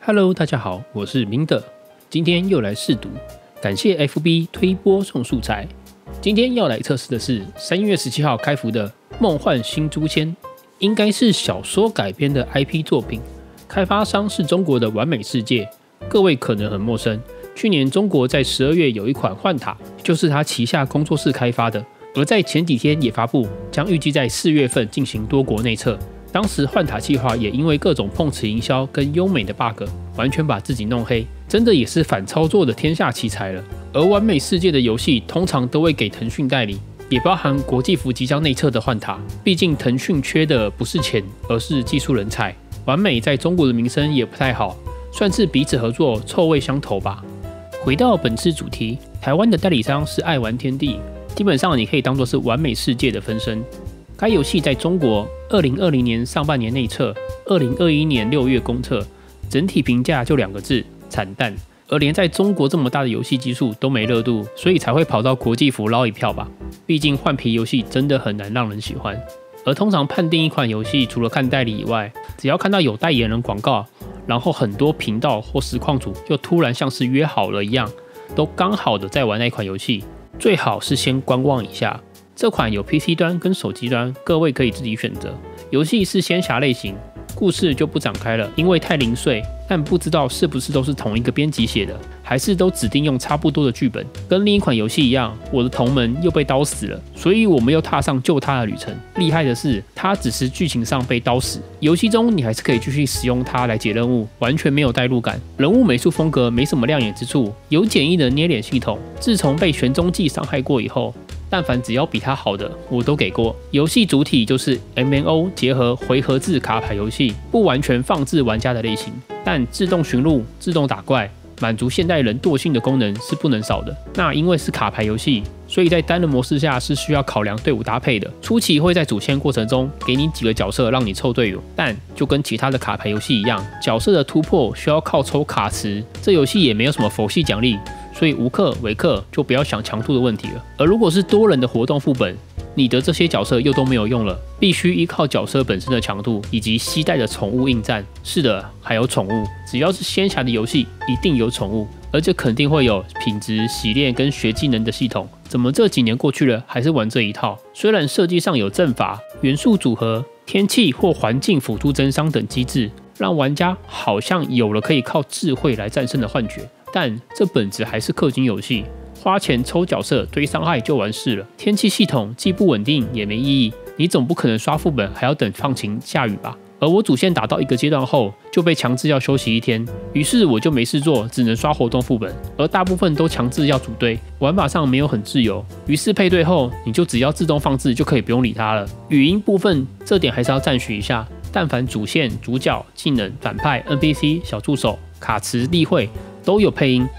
Hello， 大家好，我是明德，今天又来试读，感谢 FB 推播送素材。今天要来测试的是3月17号开服的《梦幻新诛仙》，应该是小说改编的 IP 作品，开发商是中国的完美世界。各位可能很陌生，去年中国在12月有一款幻塔，就是他旗下工作室开发的，而在前几天也发布，将预计在4月份进行多国内测。当时幻塔计划也因为各种碰瓷营销跟优美的 bug， 完全把自己弄黑，真的也是反操作的天下奇才了。而完美世界的游戏通常都会给腾讯代理，也包含国际服即将内测的幻塔。毕竟腾讯缺的不是钱，而是技术人才。完美在中国的名声也不太好，算是彼此合作臭味相投吧。回到本次主题，台湾的代理商是爱玩天地，基本上你可以当作是完美世界的分身。该游戏在中国2020年上半年内测，2021年6月公测，整体评价就2个字：惨淡。而连在中国这么大的游戏基数都没热度，所以才会跑到国际服捞一票吧。毕竟换皮游戏真的很难让人喜欢。而通常判定一款游戏，除了看代理以外，只要看到有代言人广告，然后很多频道或实况组又突然像是约好了一样，都刚好的在玩那款游戏，最好是先观望一下。这款有 PC 端跟手机端，各位可以自己选择。游戏是仙侠类型，故事就不展开了，因为太零碎。但不知道是不是都是同一个编辑写的，还是都指定用差不多的剧本。跟另一款游戏一样，我的同门又被刀死了，所以我们又踏上救他的旅程。厉害的是，他只是剧情上被刀死，游戏中你还是可以继续使用它来解任务，完全没有代入感。人物美术风格没什么亮眼之处，有简易的捏脸系统。自从被玄宗记伤害过以后，但凡只要比它好的，我都给过。游戏主体就是 MMO 结合回合制卡牌游戏，不完全放置玩家的类型，但自动寻路、自动打怪，满足现代人惰性的功能是不能少的。那因为是卡牌游戏，所以在单人模式下是需要考量队伍搭配的。初期会在主线过程中给你几个角色让你凑队友，但就跟其他的卡牌游戏一样，角色的突破需要靠抽卡池。这游戏也没有什么佛系奖励，所以无氪为氪就不要想强度的问题了。而如果是多人的活动副本，你的这些角色又都没有用了，必须依靠角色本身的强度以及携带的宠物应战。是的，还有宠物，只要是仙侠的游戏，一定有宠物，而且肯定会有品质、洗练跟学技能的系统。怎么这几年过去了，还是玩这一套？虽然设计上有阵法、元素组合、天气或环境辅助增伤等机制，让玩家好像有了可以靠智慧来战胜的幻觉，但这本质还是氪金游戏。花钱抽角色堆伤害就完事了。天气系统既不稳定也没意义，你总不可能刷副本还要等放晴下雨吧？而我主线打到一个阶段后就被强制要休息1天，于是我就没事做，只能刷活动副本，而大部分都强制要组队，玩法上没有很自由。于是配对后，你就只要自动放置就可以不用理它了。语音部分这点还是要赞许一下，但凡主线、主角、技能、反派、NPC、小助手、卡池、例会都有配音。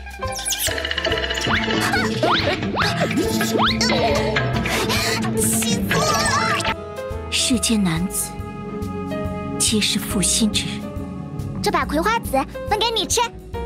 世间男子皆是负心之人， 这把葵花籽分给你吃。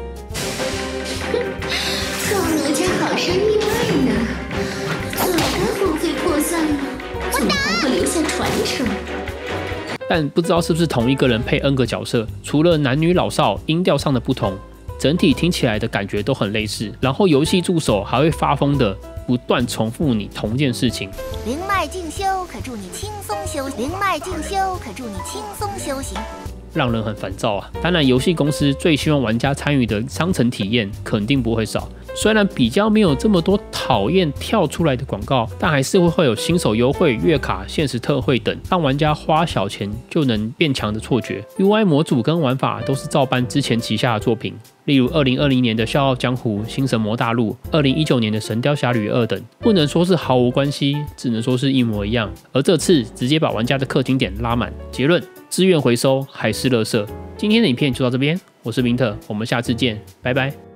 做奴家好生意外呢，早该魂飞魄散了，怎么还会留下传承？ 但不知道是不是同一个人配 N 个角色，除了男女老少音调上的不同，整体听起来的感觉都很类似。然后游戏助手还会发疯的不断重复你同件事情。 灵脉静修可助你轻松修行，灵脉静修可助你轻松修行， 让人很烦躁啊。当然，游戏公司最希望玩家参与的商城体验肯定不会少。虽然比较没有这么多讨厌跳出来的广告，但还是会有新手优惠、月卡、限时特惠等，让玩家花小钱就能变强的错觉。UI 模组跟玩法都是照搬之前旗下的作品，例如2020年的《笑傲江湖》、《新神魔大陆》、2019年的《神雕侠侣2》等，不能说是毫无关系，只能说是一模一样。而这次直接把玩家的氪金点拉满，结论：资源回收还是垃圾。今天的影片就到这边，我是明特，我们下次见，拜拜。